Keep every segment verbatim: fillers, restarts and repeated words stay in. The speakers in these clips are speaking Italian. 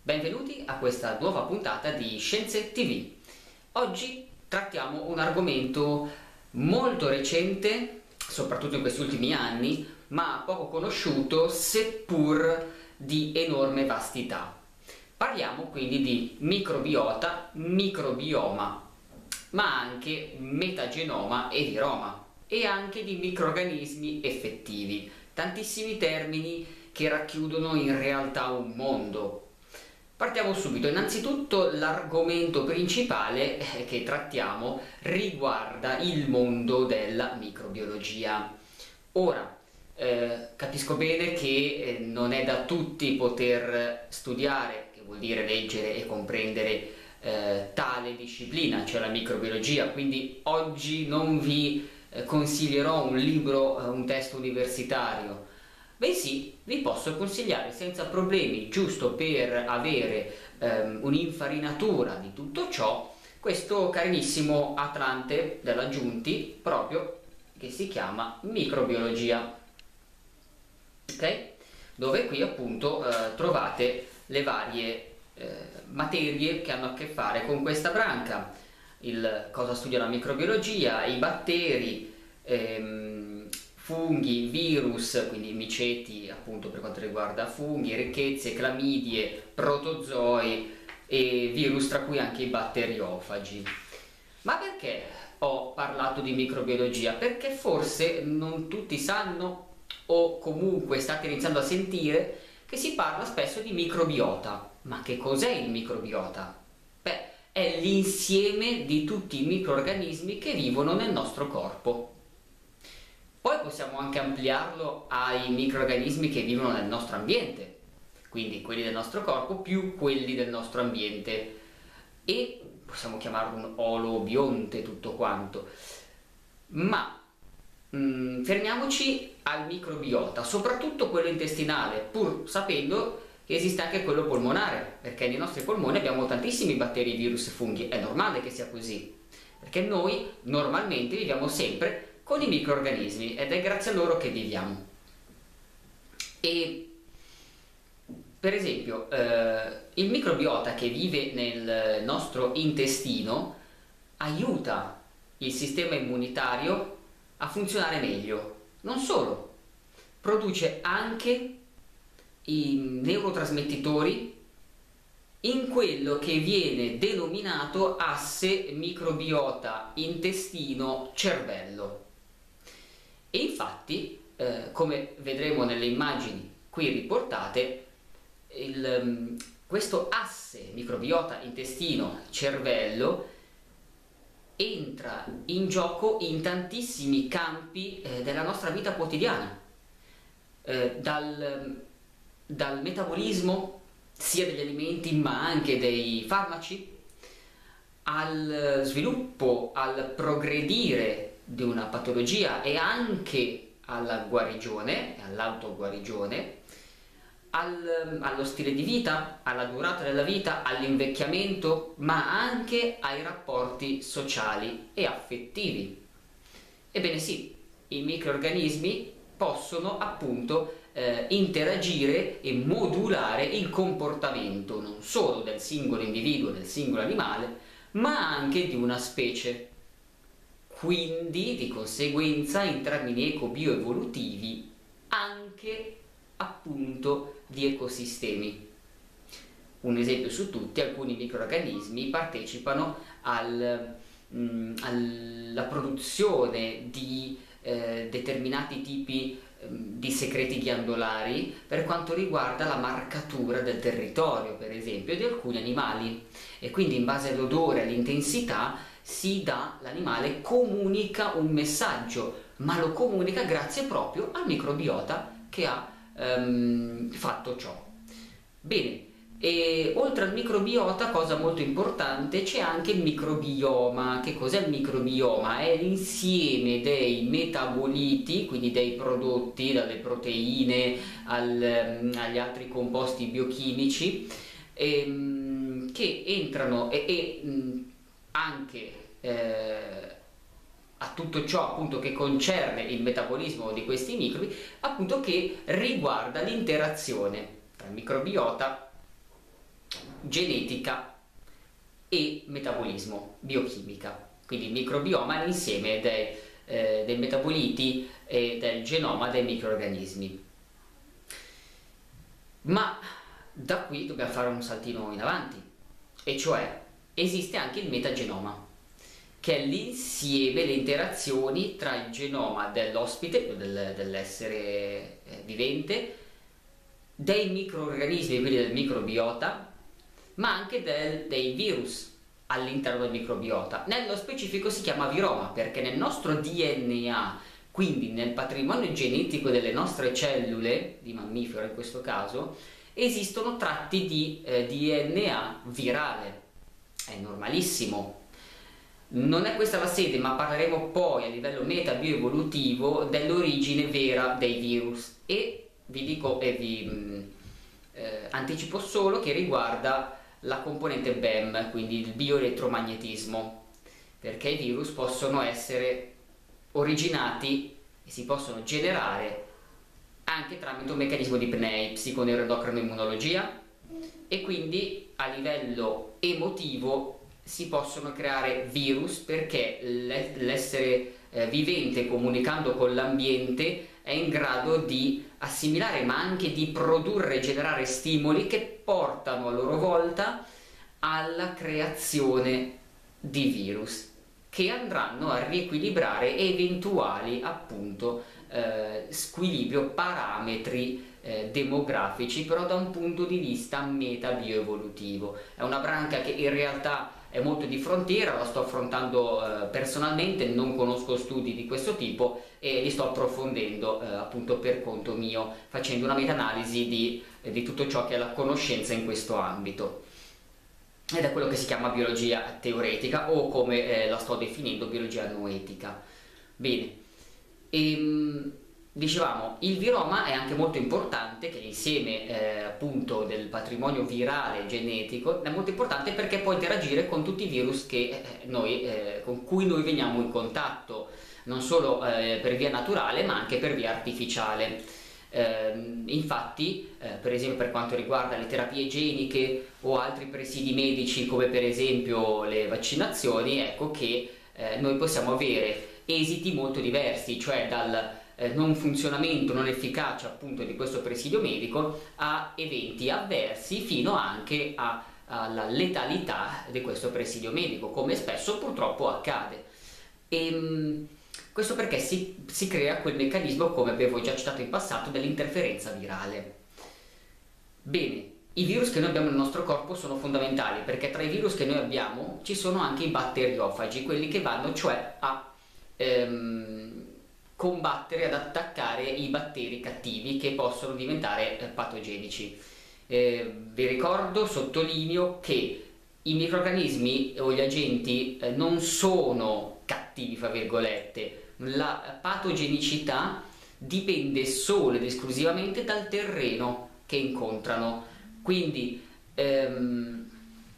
Benvenuti a questa nuova puntata di Scienze ti vu. Oggi trattiamo un argomento molto recente, soprattutto in questi ultimi anni, ma poco conosciuto, seppur di enorme vastità. Parliamo quindi di microbiota, microbioma, ma anche metagenoma e viroma, e anche di microrganismi effettivi, tantissimi termini che racchiudono in realtà un mondo. Partiamo subito. Innanzitutto l'argomento principale che trattiamo riguarda il mondo della microbiologia. Ora, eh, capisco bene che eh, non è da tutti poter studiare, che vuol dire leggere e comprendere eh, tale disciplina, cioè la microbiologia, quindi oggi non vi eh, consiglierò un libro, eh, un testo universitario, bensì vi posso consigliare senza problemi, giusto per avere ehm, un'infarinatura di tutto ciò, questo carinissimo Atlante della Giunti, proprio, che si chiama Microbiologia, ok? Dove qui appunto eh, trovate le varie eh, materie che hanno a che fare con questa branca, il cosa studia la microbiologia, i batteri, ehm, funghi, virus, quindi miceti appunto per quanto riguarda funghi, ricchezze, clamidie, protozoi e virus, tra cui anche i batteriofagi. Ma perché ho parlato di microbiologia? Perché forse non tutti sanno, o comunque state iniziando a sentire, che si parla spesso di microbiota. Ma che cos'è il microbiota? Beh, è l'insieme di tutti i microrganismi che vivono nel nostro corpo. Poi possiamo anche ampliarlo ai microrganismi che vivono nel nostro ambiente, quindi quelli del nostro corpo più quelli del nostro ambiente, e possiamo chiamarlo un olobionte tutto quanto. Ma mh, fermiamoci al microbiota, soprattutto quello intestinale, pur sapendo che esiste anche quello polmonare, perché nei nostri polmoni abbiamo tantissimi batteri, virus e funghi. È normale che sia così, perché noi normalmente viviamo sempre con i microrganismi ed è grazie a loro che viviamo. E per esempio eh, il microbiota che vive nel nostro intestino aiuta il sistema immunitario a funzionare meglio. Non solo, produce anche i neurotrasmettitori in quello che viene denominato asse microbiota intestino-cervello. E infatti, eh, come vedremo nelle immagini qui riportate, il, questo asse microbiota intestino-cervello entra in gioco in tantissimi campi eh, della nostra vita quotidiana, eh, dal, dal metabolismo sia degli alimenti ma anche dei farmaci, al sviluppo, al progredire di una patologia e anche alla guarigione, all'autoguarigione, al, allo stile di vita, alla durata della vita, all'invecchiamento, ma anche ai rapporti sociali e affettivi. Ebbene sì, i microrganismi possono appunto eh, interagire e modulare il comportamento non solo del singolo individuo, del singolo animale, ma anche di una specie. Quindi, di conseguenza, in termini eco-bioevolutivi, anche appunto di ecosistemi. Un esempio su tutti: alcuni microrganismi partecipano al, mh, alla produzione di eh, determinati tipi eh, di secreti ghiandolari per quanto riguarda la marcatura del territorio, per esempio, di alcuni animali, e quindi in base all'odore e all'intensità si dà, l'animale comunica un messaggio, ma lo comunica grazie proprio al microbiota che ha ehm, fatto ciò. Bene, e oltre al microbiota, cosa molto importante, c'è anche il microbioma. Che cos'è il microbioma? È l'insieme dei metaboliti, quindi dei prodotti, dalle proteine al, agli altri composti biochimici, ehm, che entrano e, e mh, anche eh, a tutto ciò appunto che concerne il metabolismo di questi microbi, appunto che riguarda l'interazione tra il microbiota genetica e metabolismo, biochimica. Quindi il microbioma è l'insieme dei, eh, dei metaboliti e del genoma dei microrganismi. Ma da qui dobbiamo fare un saltino in avanti, e cioè esiste anche il metagenoma, che è l'insieme, le interazioni tra il genoma dell'ospite, del, dell'essere eh, vivente, dei microorganismi, quindi del microbiota, ma anche del, dei virus all'interno del microbiota. Nello specifico si chiama viroma perché nel nostro D N A, quindi nel patrimonio genetico delle nostre cellule, di mammifero in questo caso, esistono tratti di eh, D N A virale. È normalissimo. Non è questa la sede, ma parleremo poi a livello metabioevolutivo dell'origine vera dei virus, e vi dico e vi mh, eh, anticipo solo che riguarda la componente B E M, quindi il bioelettromagnetismo, perché i virus possono essere originati e si possono generare anche tramite un meccanismo di P N E I, psiconeuroendocrinoimmunologia, e quindi a livello emotivo si possono creare virus perché l'essere eh, vivente, comunicando con l'ambiente, è in grado di assimilare ma anche di produrre e generare stimoli che portano a loro volta alla creazione di virus che andranno a riequilibrare eventuali appunto eh, squilibrio, parametri eh, demografici, però da un punto di vista metabioevolutivo. È una branca che in realtà è molto di frontiera, la sto affrontando eh, personalmente, non conosco studi di questo tipo e li sto approfondendo eh, appunto per conto mio, facendo una meta-analisi di, eh, di tutto ciò che è la conoscenza in questo ambito. Ed è quello che si chiama biologia teoretica, o come eh, la sto definendo, biologia noetica. Bene, ehm, dicevamo, il viroma è anche molto importante, che l'insieme eh, appunto del patrimonio virale genetico è molto importante perché può interagire con tutti i virus che, eh, noi, eh, con cui noi veniamo in contatto, non solo eh, per via naturale ma anche per via artificiale. Eh, infatti, eh, per esempio per quanto riguarda le terapie geniche o altri presidi medici come per esempio le vaccinazioni, ecco che eh, noi possiamo avere esiti molto diversi, cioè dal eh, non funzionamento, non efficacia appunto di questo presidio medico a eventi avversi fino anche a, alla letalità di questo presidio medico, come spesso purtroppo accade. E, questo perché si, si crea quel meccanismo, come avevo già citato in passato, dell'interferenza virale. Bene, i virus che noi abbiamo nel nostro corpo sono fondamentali perché tra i virus che noi abbiamo ci sono anche i batteriofagi, quelli che vanno cioè a ehm, combattere, ad attaccare i batteri cattivi che possono diventare eh, patogenici. Eh, vi ricordo, sottolineo che i microrganismi o gli agenti eh, non sono cattivi, fra virgolette. La patogenicità dipende solo ed esclusivamente dal terreno che incontrano. Quindi ehm,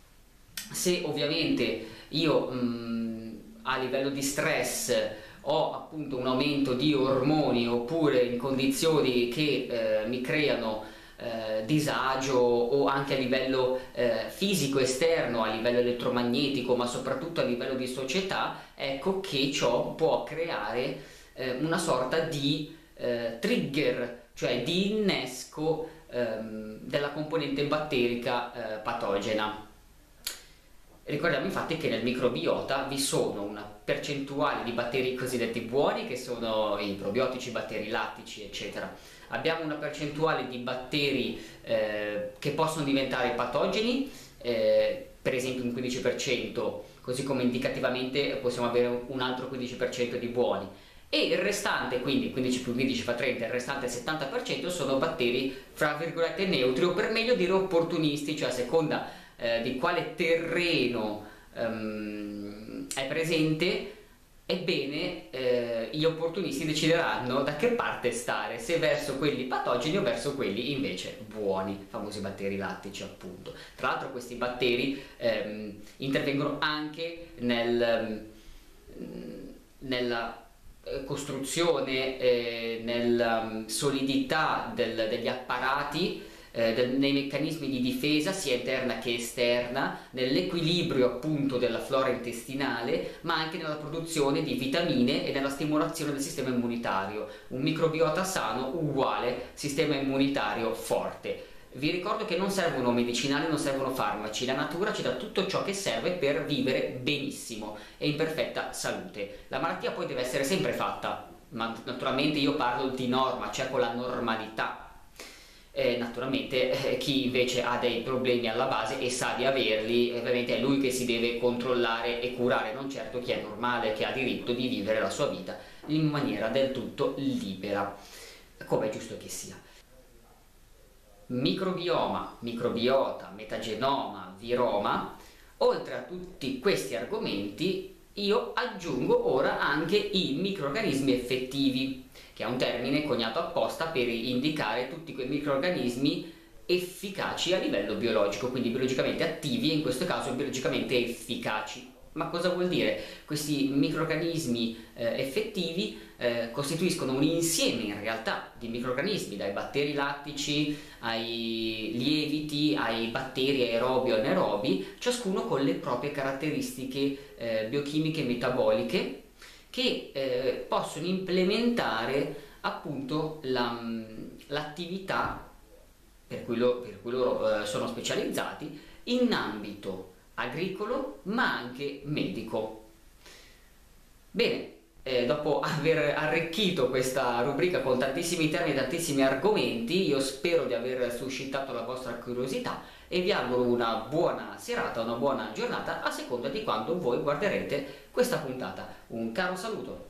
se ovviamente io mh, a livello di stress ho appunto un aumento di ormoni oppure in condizioni che eh, mi creano Eh, disagio, o anche a livello eh, fisico esterno, a livello elettromagnetico, ma soprattutto a livello di società, ecco che ciò può creare eh, una sorta di eh, trigger, cioè di innesco ehm, della componente batterica eh, patogena. Ricordiamo infatti che nel microbiota vi sono una percentuale di batteri cosiddetti buoni, che sono i probiotici, i batteri lattici, eccetera. Abbiamo una percentuale di batteri eh, che possono diventare patogeni, eh, per esempio un quindici per cento, così come indicativamente possiamo avere un altro quindici per cento di buoni. E il restante, quindi quindici più quindici fa trenta, il restante settanta per cento sono batteri fra virgolette neutri, o per meglio dire opportunisti, cioè a seconda eh, di quale terreno ehm, è presente, ebbene eh, gli opportunisti decideranno da che parte stare, se verso quelli patogeni o verso quelli invece buoni, famosi batteri lattici appunto. Tra l'altro questi batteri ehm, intervengono anche nel, nella costruzione, eh, nella solidità del, degli apparati eh, del, nei meccanismi di difesa sia interna che esterna, nell'equilibrio appunto della flora intestinale, ma anche nella produzione di vitamine e nella stimolazione del sistema immunitario. Un microbiota sano uguale sistema immunitario forte. Vi ricordo che non servono medicinali, non servono farmaci, la natura ci dà tutto ciò che serve per vivere benissimo e in perfetta salute. La malattia poi deve essere sempre fatta, ma naturalmente io parlo di norma, cioè con la normalità. Eh, naturalmente eh, chi invece ha dei problemi alla base e sa di averli, ovviamente è lui che si deve controllare e curare, non certo chi è normale, che ha diritto di vivere la sua vita in maniera del tutto libera, come è giusto che sia. Microbioma, microbiota, metagenoma, viroma, oltre a tutti questi argomenti io aggiungo ora anche i microrganismi effettivi, che è un termine coniato apposta per indicare tutti quei microrganismi efficaci a livello biologico, quindi biologicamente attivi e in questo caso biologicamente efficaci. Ma cosa vuol dire? Questi microrganismi eh, effettivi eh, costituiscono un insieme in realtà di microrganismi, dai batteri lattici ai lieviti, ai batteri aerobi o anaerobi, ciascuno con le proprie caratteristiche eh, biochimiche e metaboliche che eh, possono implementare appunto l'attività per cui, lo, per cui loro eh, sono specializzati in ambito agricolo ma anche medico. Bene, eh, dopo aver arricchito questa rubrica con tantissimi termini e tantissimi argomenti, io spero di aver suscitato la vostra curiosità e vi auguro una buona serata, una buona giornata a seconda di quando voi guarderete questa puntata. Un caro saluto!